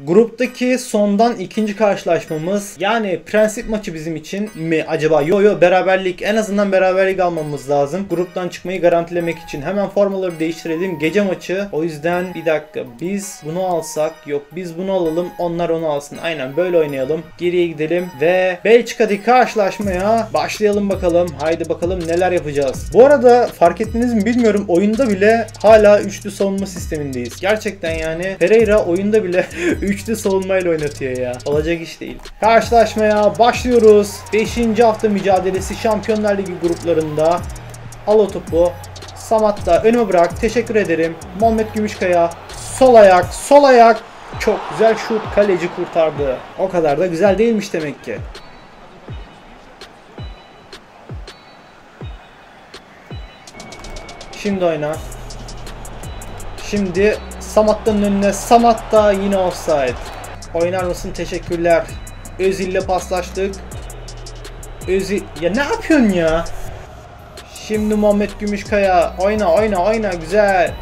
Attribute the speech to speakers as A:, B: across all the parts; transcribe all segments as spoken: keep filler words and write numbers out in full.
A: Gruptaki sondan ikinci karşılaşmamız, yani prensip maçı bizim için mi acaba? Yo yo, beraberlik, en azından beraberlik almamız lazım. Gruptan çıkmayı garantilemek için. Hemen formaları değiştirelim. Gece maçı. O yüzden bir dakika, biz bunu alsak, yok biz bunu alalım, onlar onu alsın. Aynen böyle oynayalım. Geriye gidelim ve Belçika'daki karşılaşmaya başlayalım bakalım. Haydi bakalım neler yapacağız. Bu arada fark ettiniz mi bilmiyorum, oyunda bile hala üçlü savunma sistemindeyiz. Gerçekten yani Pereira oyunda bile üçlü savunmayla oynatıyor ya. Olacak iş değil. Karşılaşmaya başlıyoruz. beşinci hafta mücadelesi Şampiyonlar Ligi gruplarında. Al o topu. Samat da önüme bırak. Teşekkür ederim. Muhammed Gümüşkaya. Sol ayak. Sol ayak. Çok güzel şut. Kaleci kurtardı. O kadar da güzel değilmiş demek ki. Şimdi oyna. Şimdi Samat'tan önüne. Samat da yine offside. Oynar mısın? Teşekkürler. Özil'le paslaştık. Özil. Ya ne yapıyorsun ya? Şimdi Muhammed Gümüşkaya. Oyna oyna oyna. Güzel.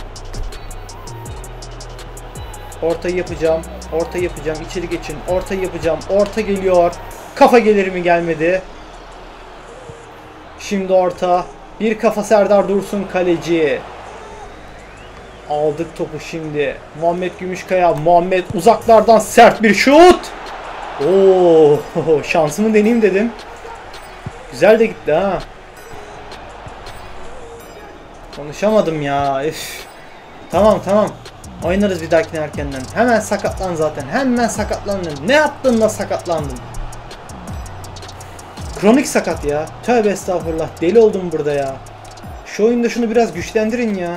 A: Ortayı yapacağım. Ortayı yapacağım. İçeri geçin. Ortayı yapacağım. Orta geliyor. Kafa gelir mi? Gelmedi. Şimdi orta. Bir kafa Serdar Dursun kaleci. Aldık topu şimdi. Muhammed Gümüşkaya. Muhammed uzaklardan sert bir şut. Oo, şansımı deneyeyim dedim. Güzel de gitti ha. Konuşamadım ya. Üf. Tamam tamam. Oynarız bir dahakine erkenden. Hemen sakatlan zaten. Hemen sakatlandın. Ne yaptın da sakatlandın? Kronik sakat ya. Tövbe estağfurullah. Deli oldum burada ya. Şu oyunda şunu biraz güçlendirin ya.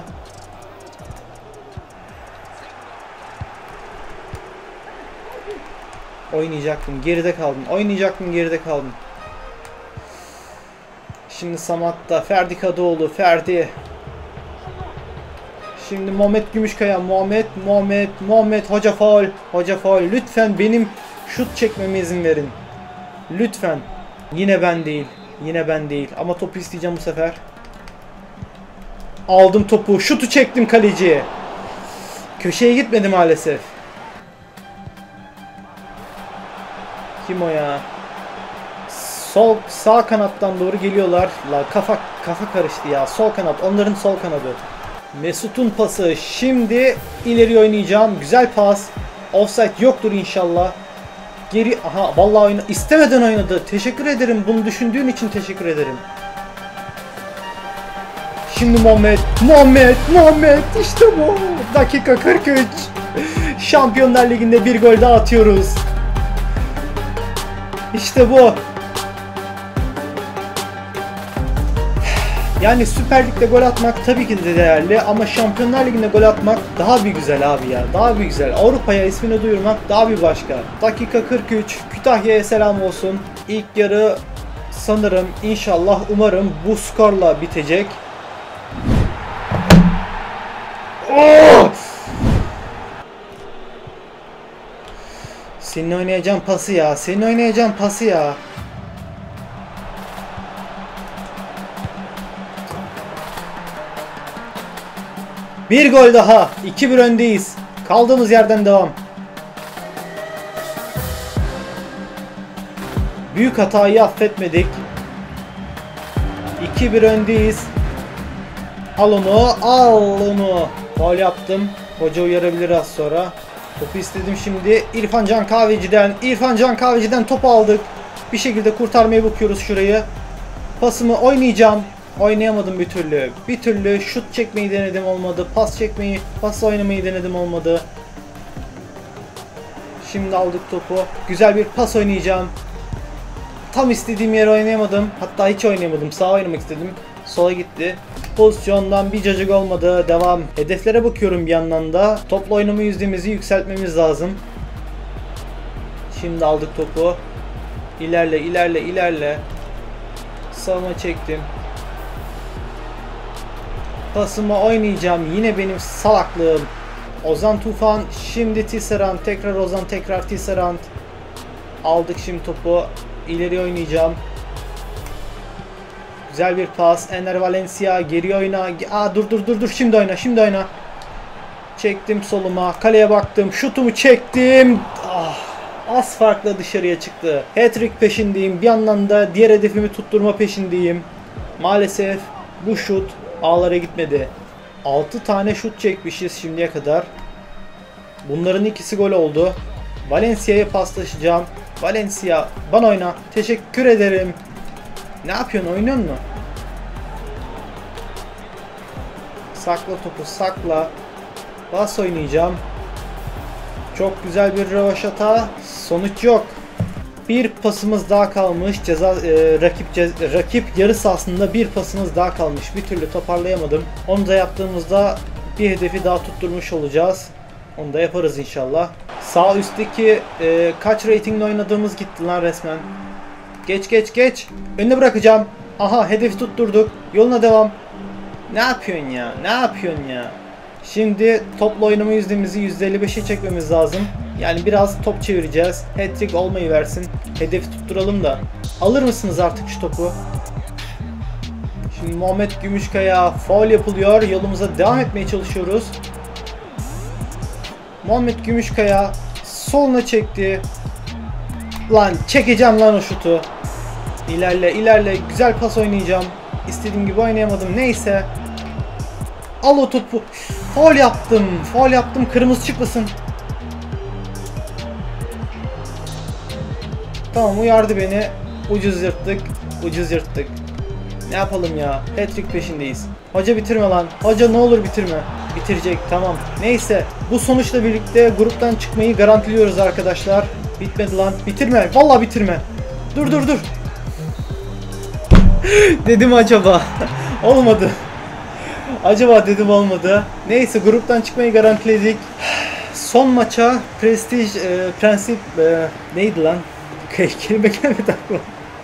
A: Oynayacaktım. Geride kaldım. Oynayacaktım. Geride kaldım. Şimdi Samat'ta. Ferdi Kadıoğlu. Ferdi. Şimdi Muhammed Gümüşkaya. Muhammed. Muhammed. Muhammed. Hoca faul. Hoca faul. Lütfen benim şut çekmeme izin verin. Lütfen. Yine ben değil. Yine ben değil. Ama topu isteyeceğim bu sefer. Aldım topu. Şutu çektim kaleciye. Köşeye gitmedi maalesef. Kim o ya? Sol sağ kanattan doğru geliyorlar. La kafa kafa karıştı ya. Sol kanat. Onların sol kanadı. Mesut'un pası. Şimdi ileri oynayacağım. Güzel pas. Offside yoktur inşallah. Geri aha vallahi oyna istemeden oynadı. Teşekkür ederim. Bunu düşündüğün için teşekkür ederim. Şimdi Muhammed. Muhammed. Muhammed. İşte bu. Dakika kırk üç. Şampiyonlar Ligi'nde bir gol daha atıyoruz. İşte bu. Yani Süper Lig'de gol atmak tabii ki de değerli ama Şampiyonlar Ligi'nde gol atmak daha bir güzel abi ya. Daha bir güzel. Avrupa'ya ismini duyurmak daha bir başka. Dakika kırk üç. Kütahya'ya selam olsun. İlk yarı sanırım, inşallah, umarım bu skorla bitecek. Oh! Senin oynayacağım pası ya. Senin oynayacağım pası ya. Bir gol daha. iki bir öndeyiz. Kaldığımız yerden devam. Büyük hatayı affetmedik. iki bir öndeyiz. Al onu. Al onu. Faul yaptım. Hoca uyarabilir az sonra. Topu istedim şimdi. İrfan Can Kahveci'den. İrfan Can Kahveci'den topu aldık. Bir şekilde kurtarmaya bakıyoruz şurayı. Pasımı oynayacağım. Oynayamadım bir türlü. Bir türlü şut çekmeyi denedim, olmadı. Pas çekmeyi, pas oynamayı denedim, olmadı. Şimdi aldık topu. Güzel bir pas oynayacağım. Tam istediğim yere oynayamadım. Hatta hiç oynayamadım. Sağa oynamak istedim. Sola gitti. Pozisyondan bir cacık olmadı. Devam. Hedeflere bakıyorum bir yandan da. Topla oynama yüzdemizi yükseltmemiz lazım. Şimdi aldık topu. İlerle, ilerle, ilerle. Sağıma çektim. Pasımı oynayacağım. Yine benim salaklığım. Ozan Tufan. Şimdi Tisserand. Tekrar Ozan. Tekrar Tisserand. Aldık şimdi topu. İleri oynayacağım. Güzel bir pas. Ener Valencia. Geri oyna. Aa, dur dur dur dur. Şimdi oyna. Şimdi oyna. Çektim soluma. Kaleye baktım. Şutumu çektim. Ah, az farkla dışarıya çıktı. Hat-trick peşindeyim. Bir yandan da diğer hedefimi tutturma peşindeyim. Maalesef bu şut ağlara gitmedi. altı tane şut çekmişiz şimdiye kadar. Bunların ikisi gol oldu. Valencia'ya paslaşacağım. Valencia bana oyna. Teşekkür ederim. Ne yapıyorsun? Oynuyor musun? Sakla topu, sakla. Bas oynayacağım. Çok güzel bir rövaşata. Sonuç yok. Bir pasımız daha kalmış. Ceza e, rakip cez, rakip yarı sahasında bir pasımız daha kalmış. Bir türlü toparlayamadım. Onu da yaptığımızda bir hedefi daha tutturmuş olacağız. Onu da yaparız inşallah. Sağ üstteki e, kaç ratingle oynadığımız gitti lan resmen. Geç geç geç. Önüne bırakacağım. Aha, hedefi tutturduk. Yoluna devam. Ne yapıyorsun ya? Ne yapıyorsun ya? Şimdi topla oynama yüzdemizi yüzde elli beşe çekmemiz lazım. Yani biraz top çevireceğiz. Hat-trick olmayı versin. Hedefi tutturalım da. Alır mısınız artık şu topu? Şimdi Muhammed Gümüşkaya faul yapılıyor. Yolumuza devam etmeye çalışıyoruz. Muhammed Gümüşkaya soluna çekti. Lan çekeceğim lan o şutu. İlerle ilerle, güzel pas oynayacağım. İstediğim gibi oynayamadım, neyse. Al o topu. Faul yaptım. Faul yaptım. Kırmızı çıkmasın. Tamam, uyardı beni. Ucuz yırttık. Ucuz yırttık. Ne yapalım ya? Hat-trick peşindeyiz. Hoca bitirme lan. Hoca ne olur bitirme. Bitirecek, tamam. Neyse. Bu sonuçla birlikte gruptan çıkmayı garantiliyoruz arkadaşlar. Bitmedi lan. Bitirme. Vallahi bitirme. Dur dur dur. Dedim acaba. Olmadı. Acaba dedim, olmadı. Neyse, gruptan çıkmayı garantiledik. Son maça prestij e, prensip e, neydi lan? Kelime gelmedi aklıma.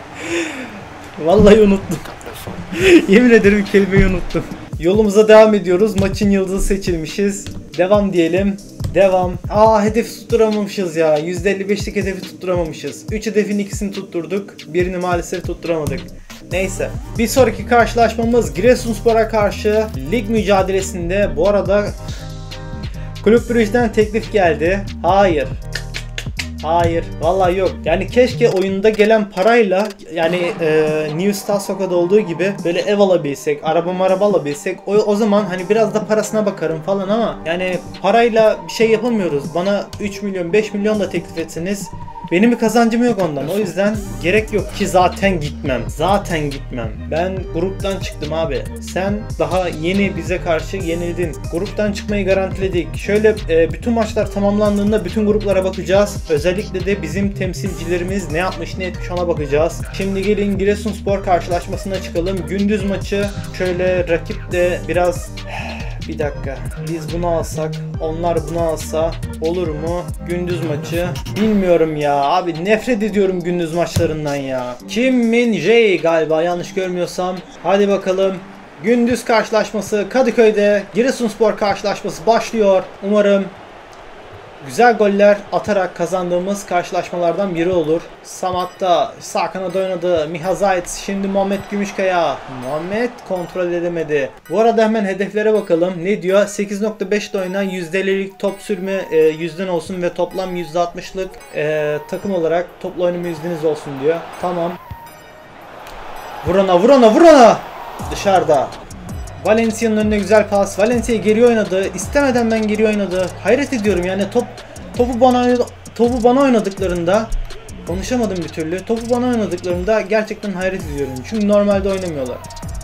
A: Vallahi unuttum. Yemin ederim kelimeyi unuttum. Yolumuza devam ediyoruz. Maçın yıldızı seçilmişiz. Devam diyelim. Devam. Aa, hedef tutturamamışız ya. yüzde elli beşlik hedefi tutturamamışız. üç hedefin ikisini tutturduk. Birini maalesef tutturamadık. Neyse. Bir sonraki karşılaşmamız Giresunspor'a karşı lig mücadelesinde. Bu arada Kulüp Brugge'den teklif geldi. Hayır. Hayır. Vallahi yok. Yani keşke oyunda gelen parayla, yani e, New Star Soka'da olduğu gibi böyle ev alabilsek, araba maraba alabilsek, o, o zaman hani biraz da parasına bakarım falan, ama yani parayla bir şey yapamıyoruz. Bana üç milyon beş milyon da teklif etseniz benim bir kazancım yok ondan. O yüzden gerek yok ki, zaten gitmem. Zaten gitmem. Ben gruptan çıktım abi. Sen daha yeni bize karşı yenildin. Gruptan çıkmayı garantiledik. Şöyle e, bütün maçlar tamamlandığında bütün gruplara bakacağız. Özellikle de bizim temsilcilerimiz ne yapmış ne etmiş ona bakacağız. Şimdi gelin Giresunspor karşılaşmasına çıkalım. Gündüz maçı. Şöyle rakip de biraz... Bir dakika. Biz bunu alsak, onlar bunu alsa olur mu? Gündüz maçı. Bilmiyorum ya. Abi nefret ediyorum gündüz maçlarından ya. Kim Min Jae galiba, yanlış görmüyorsam. Hadi bakalım. Gündüz karşılaşması Kadıköy'de. Giresunspor karşılaşması başlıyor. Umarım güzel goller atarak kazandığımız karşılaşmalardan biri olur. Samat'ta sağ kanada oynadı. Miha Zayt. Şimdi Muhammed Gümüşkaya. Muhammed kontrol edemedi. Bu arada hemen hedeflere bakalım. Ne diyor? sekiz nokta beşte oyna. yüzde ellilik top sürme e, yüzden olsun ve toplam yüzde altmışlık e, takım olarak topla oynama yüzdeniz olsun diyor. Tamam. Vurana vurana vurana. Dışarıda. Valencia'nın önüne güzel pas. Valencia geri oynadı. İstemeden ben geri oynadı. Hayret ediyorum yani, top topu bana topu bana oynadıklarında, konuşamadım bir türlü. Topu bana oynadıklarında gerçekten hayret ediyorum. Çünkü normalde oynamıyorlar.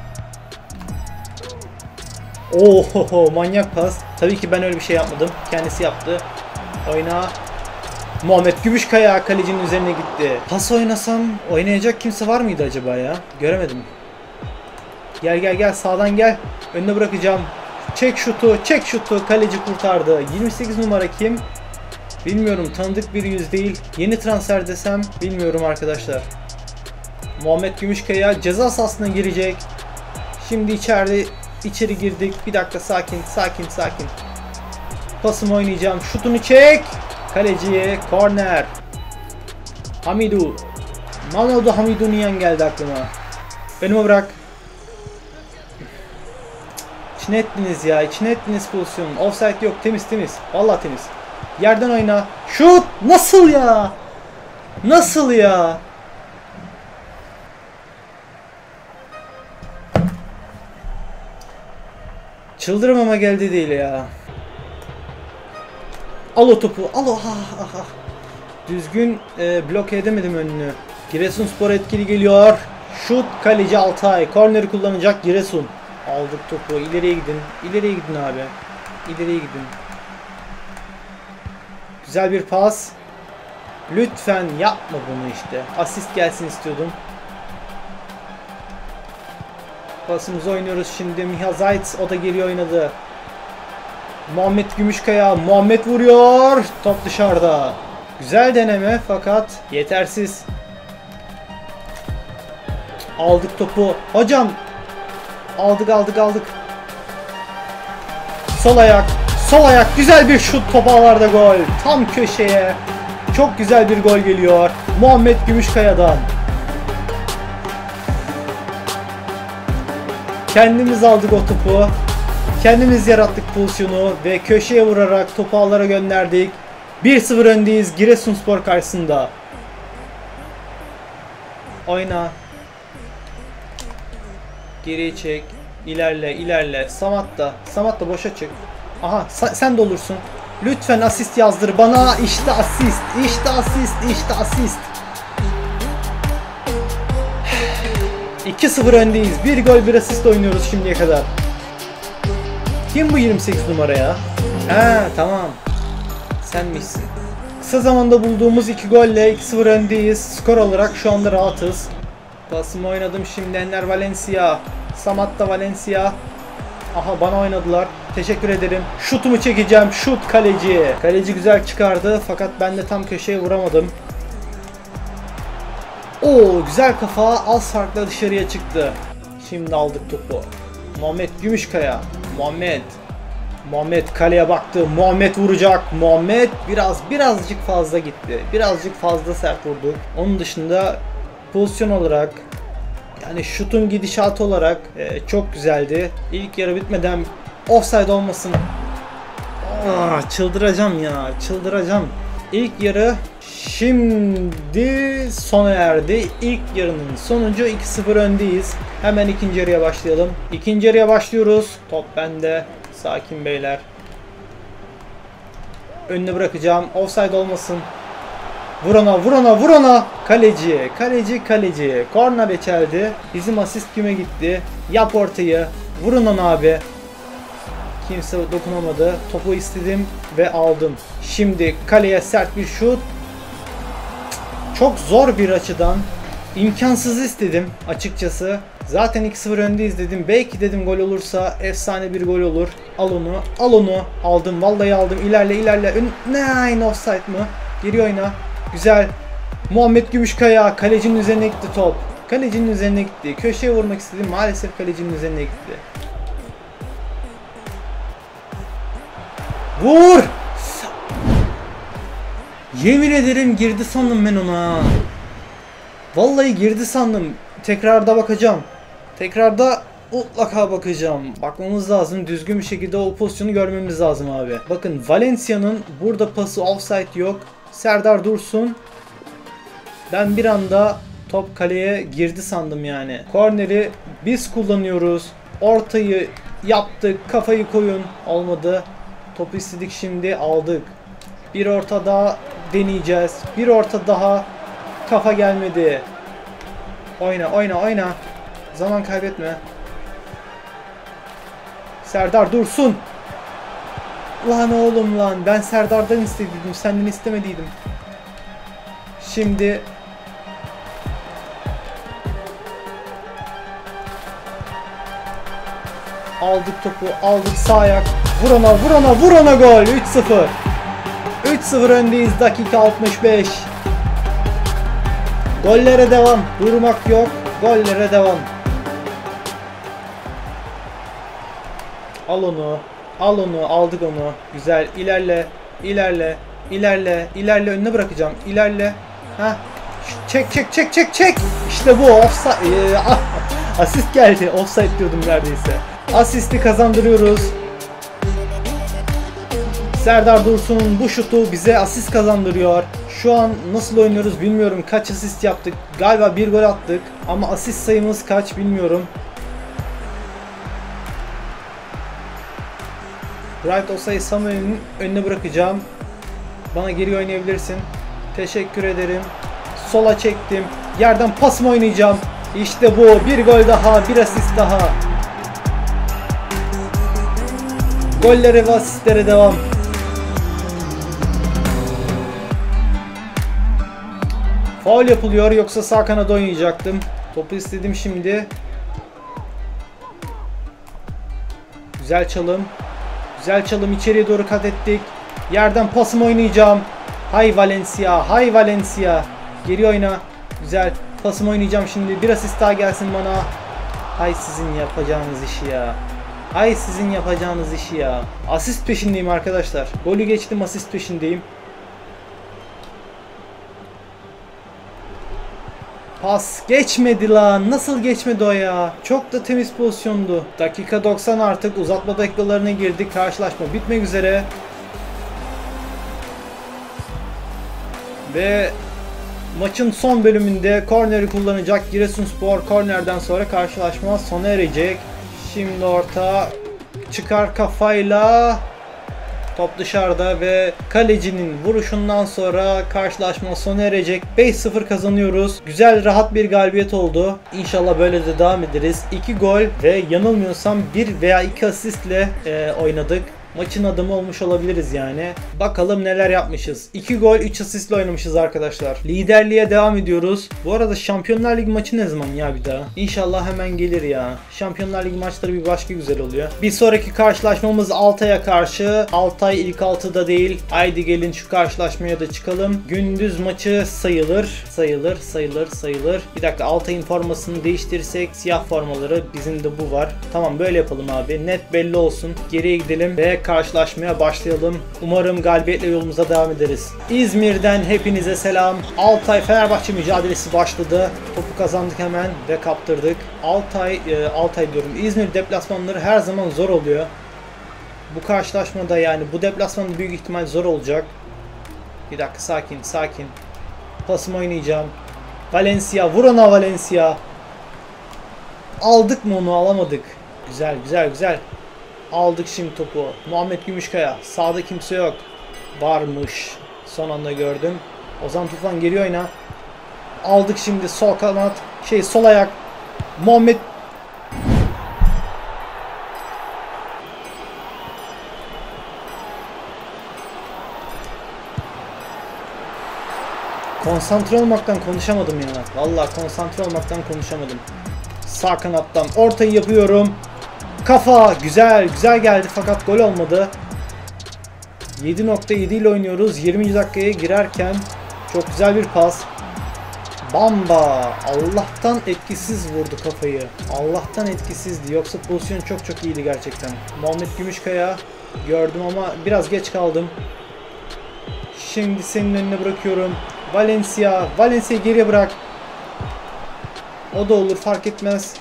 A: Oho, manyak pas. Tabii ki ben öyle bir şey yapmadım. Kendisi yaptı. Oyna. Muhammed Gümüşkaya kalecinin üzerine gitti. Pas oynasam oynayacak kimse var mıydı acaba ya? Göremedim. Gel gel gel, sağdan gel. Önüne bırakacağım. Çek şutu, çek şutu. Kaleci kurtardı. yirmi sekiz numara kim? Bilmiyorum, tanıdık bir yüz değil. Yeni transfer desem bilmiyorum arkadaşlar. Muhammed Gümüşkaya ceza sahasına girecek. Şimdi içeride içeri girdik. Bir dakika, sakin sakin sakin. Pasımı oynayacağım. Şutunu çek. Kaleciye korner. Hamidou. Mamadou Hamidou Niang geldi aklıma. Önüme bırak. İçine ettiniz ya. İçine ettiniz pozisyonun. Offside yok. Temiz temiz. Vallahi temiz. Yerden oyna. Şut! Nasıl ya? Nasıl ya? Çıldırmama geldi değil ya. Al o topu. Al o. Ah, ah, ah. Düzgün e, bloke edemedim önünü. Giresunspor etkili geliyor. Şut kaleci Altay. Korneri kullanacak Giresun. Aldık topu. İleriye gidin. İleriye gidin abi. İleriye gidin. Güzel bir pas. Lütfen yapma bunu işte. Asist gelsin istiyordum. Pasımızı oynuyoruz şimdi. Miha Zayt o da geri oynadı. Muhammed Gümüşkaya. Muhammed vuruyor. Top dışarıda. Güzel deneme fakat yetersiz. Aldık topu. Hocam. Aldık aldık aldık. Sol ayak. Sol ayak. Güzel bir şut. Top ağlarda gol. Tam köşeye. Çok güzel bir gol geliyor. Muhammed Gümüşkaya'dan. Kendimiz aldık o topu. Kendimiz yarattık pozisyonu ve köşeye vurarak topu ağlara gönderdik. bir sıfır öndeyiz Giresunspor karşısında. Oyna. Geriye çek. İlerle, ilerle. Samat da. Samat da boşa çık. Aha, sen de olursun. Lütfen asist yazdır bana. İşte asist. İşte asist. İşte asist. iki sıfır öndeyiz. Bir gol bir asist oynuyoruz şimdiye kadar. Kim bu yirmi sekiz numara ya? He tamam. Senmişsin. Kısa zamanda bulduğumuz iki golle iki sıfır öndeyiz. Skor olarak şu anda rahatız. Pasımı oynadım şimdi. Enner Valencia. Samat da Valencia. Aha bana oynadılar. Teşekkür ederim. Şutumu çekeceğim. Şut kaleci. Kaleci güzel çıkardı fakat ben de tam köşeye vuramadım. Oo güzel kafa. Az farkla dışarıya çıktı. Şimdi aldık topu. Muhammed Gümüşkaya. Muhammed. Muhammed kaleye baktı. Muhammed vuracak. Muhammed biraz birazcık fazla gitti. Birazcık fazla sert vurdu. Onun dışında pozisyon olarak yani şutun gidişatı olarak e, çok güzeldi. İlk yarı bitmeden offside olmasın. Aa, çıldıracağım ya. Çıldıracağım. İlk yarı şimdi sona erdi. İlk yarının sonucu iki sıfır öndeyiz. Hemen ikinci yarıya başlayalım. İkinci yarıya başlıyoruz. Top bende. Sakin beyler. Önüne bırakacağım. Offside olmasın. Vur ona, vur ona, vur ona. Kaleci, kaleci, kaleci. Korner geçerdi. Bizim asist kime gitti? Yap ortayı. Vurun ona abi. Kimse dokunamadı. Topu istedim ve aldım. Şimdi kaleye sert bir şut. Çok zor bir açıdan. İmkansız istedim açıkçası. Zaten iki sıfır öndeyiz dedim. Belki dedim gol olursa efsane bir gol olur. Al onu, al onu. Aldım, vallahi aldım. İlerle, ilerle. Nein, offside mı? Geri oyna. Güzel. Muhammed Gümüşkaya. Kalecinin üzerine gitti top. Kalecinin üzerine gitti. Köşeye vurmak istedim. Maalesef kalecinin üzerine gitti. Vur! Yemin ederim girdi sandım ben ona. Vallahi girdi sandım. Tekrarda bakacağım. Tekrarda mutlaka bakacağım. Bakmamız lazım. Düzgün bir şekilde o pozisyonu görmemiz lazım abi. Bakın Valencia'nın burada pası offside yok. Serdar Dursun. Ben bir anda top kaleye girdi sandım yani. Korneri biz kullanıyoruz. Ortayı yaptık. Kafayı koyun. Olmadı. Topu istedik şimdi. Aldık. Bir orta daha deneyeceğiz. Bir orta daha. Kafa gelmedi. Oyna oyna oyna. Zaman kaybetme. Serdar Dursun. Lan oğlum lan. Ben Serdar'dan istediydim. Senden istemediydim. Şimdi aldık topu. Aldık sağ ayak. Vur ona vur ona vur ona gol. üç sıfır. üç sıfır öndeyiz. Dakika altmış beş. Gollere devam. Durmak yok. Gollere devam. Al onu. Al onu. Aldık onu. Güzel. İlerle. İlerle. İlerle. İlerle. Önüne bırakacağım. İlerle. Heh. Çek çek çek çek çek. İşte bu. Offside. Ee, asist geldi. Offside diyordum neredeyse. Asisti kazandırıyoruz. Serdar Dursun'un bu şutu bize asist kazandırıyor. Şu an nasıl oynuyoruz bilmiyorum. Kaç asist yaptık? Galiba bir gol attık. Ama asist sayımız kaç bilmiyorum. Bright Osay Samuel'in önüne bırakacağım. Bana geri oynayabilirsin. Teşekkür ederim. Sola çektim. Yerden pasımı oynayacağım. İşte bu. Bir gol daha. Bir asist daha. Gollere ve asistlere devam. Faul yapılıyor. Yoksa sağ kanada oynayacaktım. Topu istedim şimdi. Güzel çalım. Güzel çalım. İçeriye doğru kat ettik. Yerden pasımı oynayacağım. Hay Valencia. Hay Valencia. Geri oyna. Güzel. Pasımı oynayacağım şimdi. Bir asist daha gelsin bana. Hay sizin yapacağınız işi ya. Hay sizin yapacağınız işi ya. Asist peşindeyim arkadaşlar. Golü geçtim, asist peşindeyim. Pas geçmedi lan. Nasıl geçmedi o ya? Çok da temiz pozisyondu. Dakika doksan artık. Uzatma dakikalarına girdik. Karşılaşma bitmek üzere. Ve maçın son bölümünde korneri kullanacak Giresunspor. Kornerden sonra karşılaşma sona erecek. Şimdi orta çıkar kafayla. Top dışarıda ve kalecinin vuruşundan sonra karşılaşma sona erecek. beş sıfır kazanıyoruz. Güzel, rahat bir galibiyet oldu. İnşallah böyle de devam ederiz. iki gol ve yanılmıyorsam bir veya iki asistle e, oynadık. Maçın adamı olmuş olabiliriz yani. Bakalım neler yapmışız. iki gol üç asistle oynamışız arkadaşlar. Liderliğe devam ediyoruz. Bu arada Şampiyonlar Ligi maçı ne zaman ya bir daha? İnşallah hemen gelir ya. Şampiyonlar Ligi maçları bir başka güzel oluyor. Bir sonraki karşılaşmamız Altay'a karşı. Altay ilk altıda değil. Haydi gelin şu karşılaşmaya da çıkalım. Gündüz maçı sayılır. Sayılır, sayılır, sayılır. Bir dakika, Altay'ın formasını değiştirirsek siyah formaları, bizim de bu var. Tamam, böyle yapalım abi. Net belli olsun. Geriye gidelim ve karşılaşmaya başlayalım. Umarım galibiyetle yolumuza devam ederiz. İzmir'den hepinize selam. Altay Fenerbahçe mücadelesi başladı. Topu kazandık hemen ve kaptırdık. Altay, e, Altay diyorum. İzmir deplasmanları her zaman zor oluyor. Bu karşılaşmada yani bu deplasmanda büyük ihtimal zor olacak. Bir dakika, sakin sakin. Pasımı oynayacağım. Valencia, vur ona Valencia. Aldık mı onu? Alamadık. Güzel güzel güzel. Aldık şimdi topu. Muhammed Gümüşkaya. Sağda kimse yok. Varmış. Son anda gördüm. Ozan Tufan geri oyna. Aldık şimdi sol kanat. Şey sol ayak. Muhammed. Konsantre olmaktan konuşamadım ya. Vallahi konsantre olmaktan konuşamadım. Sağ kanattan ortayı yapıyorum. Kafa güzel güzel geldi fakat gol olmadı. yedi nokta yedi ile oynuyoruz. yirminci dakikaya girerken çok güzel bir pas. Bamba Allah'tan etkisiz vurdu kafayı. Allah'tan etkisizdi. Yoksa pozisyon çok çok iyiydi gerçekten. Muhammed Gümüşkaya gördüm ama biraz geç kaldım. Şimdi senin önüne bırakıyorum. Valencia. Valencia'yı geriye bırak. O da olur, fark etmez.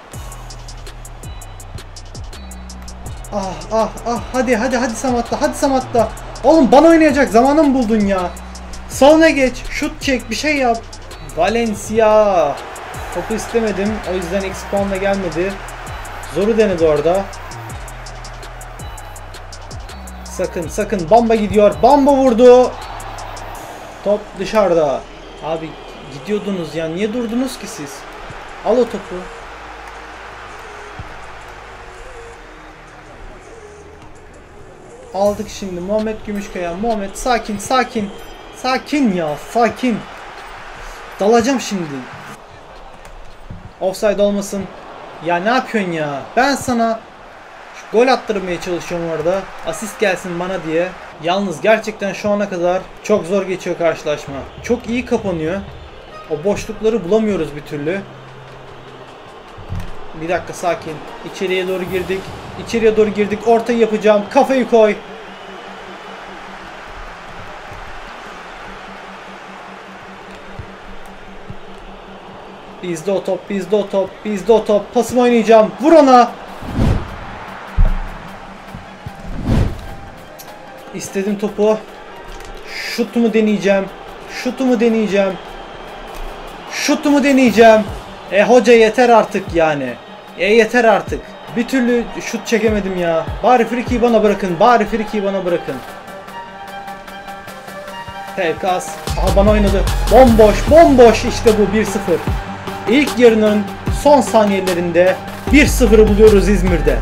A: Ah ah ah, hadi hadi hadi Samat'ta, hadi Samat'ta. Oğlum bana oynayacak zamanı mı buldun ya? Soluna geç, şut çek, bir şey yap. Valencia. Topu istemedim, o yüzden X puanla gelmedi. Zoru denedi orada. Sakın sakın, Bamba gidiyor, Bamba vurdu. Top dışarıda. Abi gidiyordunuz ya, niye durdunuz ki siz? Al o topu. Aldık şimdi Muhammed Gümüşkaya. Muhammed sakin sakin. Sakin ya, sakin. Dalacağım şimdi. Offside olmasın. Ya ne yapıyorsun ya? Ben sana şu gol attırmaya çalışıyorum orada. Asist gelsin bana diye. Yalnız gerçekten şu ana kadar çok zor geçiyor karşılaşma. Çok iyi kapanıyor. O boşlukları bulamıyoruz bir türlü. Bir dakika, sakin. İçeriye doğru girdik. İçeriye doğru girdik. Ortayı yapacağım. Kafayı koy. Bizde o top, bizde o top, bizde o top. Pasımı oynayacağım. Vur ona. İstedim topu. Şutumu deneyeceğim. Şutumu deneyeceğim. Şutumu deneyeceğim. E hoca yeter artık yani. E yeter artık. Bir türlü şut çekemedim ya. Bari frikiyi bana bırakın. Bari frikiyi bana bırakın. Pelkas. Aha bana oynadı. Bomboş. Bomboş. İşte bu bir sıfır. İlk yarının son saniyelerinde bir sıfırı buluyoruz İzmir'de.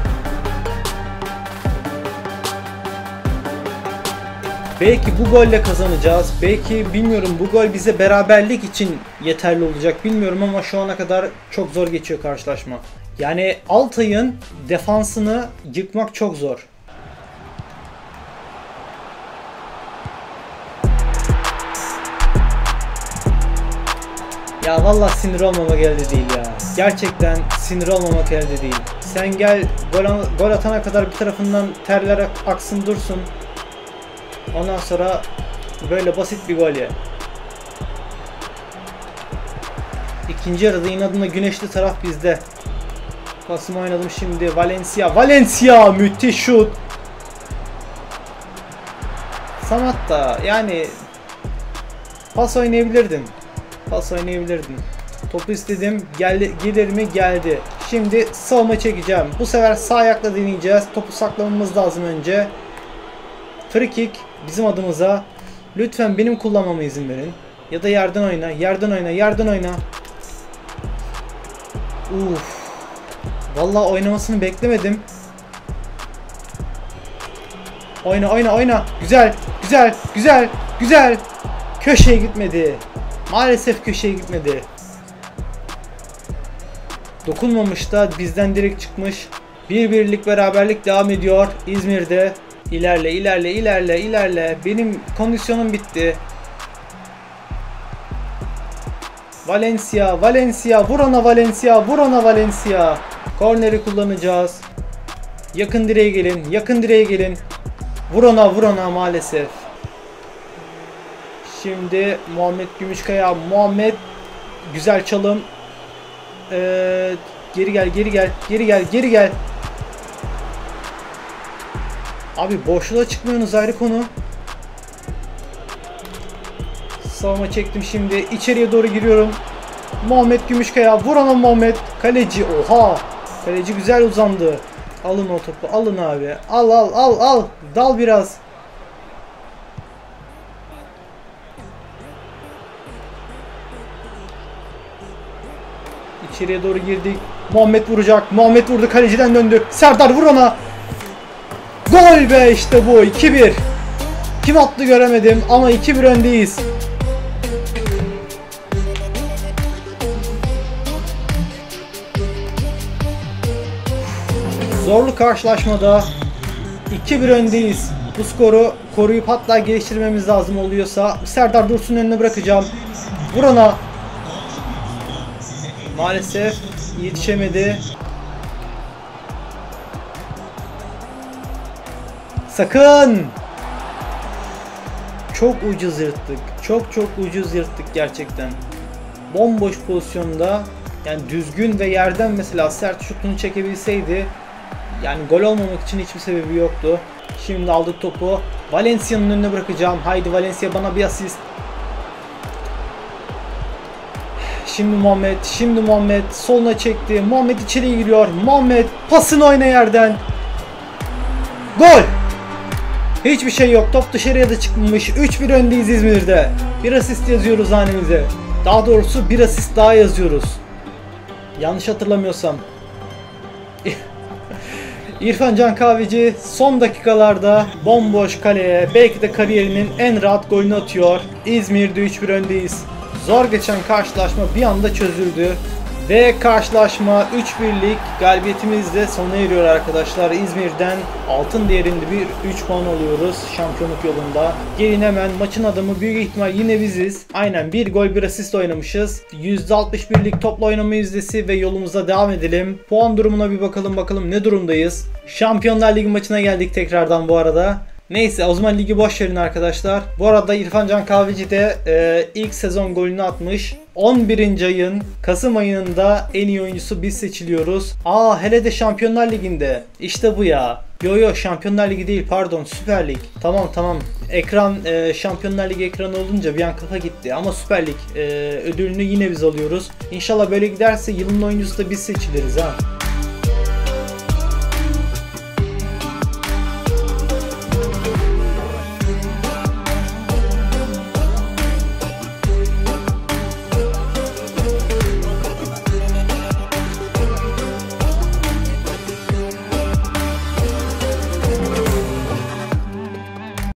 A: Belki bu golle kazanacağız. Belki bilmiyorum, bu gol bize beraberlik için yeterli olacak bilmiyorum ama şu ana kadar çok zor geçiyor karşılaşma. Yani Altay'ın defansını yıkmak çok zor. Ya vallahi sinir olmamak elde değil ya. Gerçekten sinir olmamak elde değil. Sen gel gol, gol atana kadar bir tarafından terler aksın dursun. Ondan sonra böyle basit bir gol ye. İkinci yarıda inadına güneşli taraf bizde. Pasımı oynadım şimdi. Valencia. Valencia! Müthiş şut. Sanat da yani pas oynayabilirdin. Pas oynayabilirdin. Topu istedim. Geldi, gelir mi? Geldi. Şimdi savunma çekeceğim. Bu sefer sağ ayakla deneyeceğiz. Topu saklamamız lazım önce. Free kick bizim adımıza. Lütfen benim kullanmama izin verin. Ya da yerden oyna. Yerden oyna. Yerden oyna. Uf. Vallahi oynamasını beklemedim. Oyna oyna oyna. Güzel. Güzel. Güzel. Güzel. Köşeye gitmedi. Maalesef köşeye gitmedi. Dokunmamış da bizden direkt çıkmış. Bir birlik beraberlik devam ediyor İzmir'de. İlerle ilerle ilerle ilerle. Benim kondisyonum bitti. Valencia, Valencia, vur ona Valencia, vur ona Valencia. Korneri kullanacağız. Yakın direğe gelin, yakın direğe gelin. Vur ona, vur ona maalesef. Şimdi Muhammed Gümüşkaya, Muhammed güzel çalım. Ee, geri gel, geri gel, geri gel, geri gel. Abi boşluğa çıkmıyorsunuz, ayrı konu. Savunma çektim şimdi. İçeriye doğru giriyorum. Muhammed Gümüşkaya. Vur ona Muhammed. Kaleci. Oha. Kaleci güzel uzandı. Alın o topu. Alın abi. Al al al al. Dal biraz. İçeriye doğru girdik. Muhammed vuracak. Muhammed vurdu. Kaleciden döndü. Serdar vur ona. Gol be, işte bu. iki bir. Kim attı göremedim ama iki bir öndeyiz. Zorlu karşılaşmada iki bir öndeyiz. Bu skoru koruyup hatta geliştirmemiz lazım oluyorsa. Serdar Dursun'un önüne bırakacağım. Vur ona. Maalesef yetişemedi. Sakın! Çok ucuz yırttık. Çok çok ucuz yırttık gerçekten. Bomboş pozisyonda, yani düzgün ve yerden mesela sert şutunu çekebilseydi, yani gol olmamak için hiçbir sebebi yoktu. Şimdi aldık topu. Valencia'nın önüne bırakacağım. Haydi Valencia, bana bir asist. Şimdi Muhammed, şimdi Muhammed soluna çekti. Muhammed içeriye giriyor. Muhammed pasını oyna yerden. Gol! Hiçbir şey yok. Top dışarıya da çıkmamış. üç bir öndeyiz İzmir'de. Bir asist yazıyoruz hanemize. Daha doğrusu bir asist daha yazıyoruz. Yanlış hatırlamıyorsam. İrfan Can Kahveci son dakikalarda bomboş kaleye belki de kariyerinin en rahat golünü atıyor. İzmir'de üç bir öndeyiz. Zor geçen karşılaşma bir anda çözüldü. Ve karşılaşma üç birlik galibiyetimizle sona eriyor arkadaşlar. İzmir'den altın değerinde bir üç puan alıyoruz şampiyonluk yolunda. Gelin hemen maçın adamı büyük ihtimal yine biziz. Aynen, bir gol bir asist oynamışız. yüzde altmış birlik topla oynama yüzdesi ve yolumuza devam edelim. Puan durumuna bir bakalım bakalım ne durumdayız. Şampiyonlar Ligi maçına geldik tekrardan bu arada. Neyse, o zaman ligi boş verin arkadaşlar. Bu arada İrfan Can Kahveci de e, ilk sezon golünü atmış. on birinci ayın Kasım ayında en iyi oyuncusu biz seçiliyoruz. Aa, hele de Şampiyonlar Ligi'nde. İşte bu ya. Yo yo, Şampiyonlar Ligi değil, pardon, Süper Lig. Tamam tamam. Ekran e, Şampiyonlar Ligi ekranı olunca bir an kafa gitti. Ama Süper Lig e, ödülünü yine biz alıyoruz. İnşallah böyle giderse yılın oyuncusu da biz seçiliriz ha.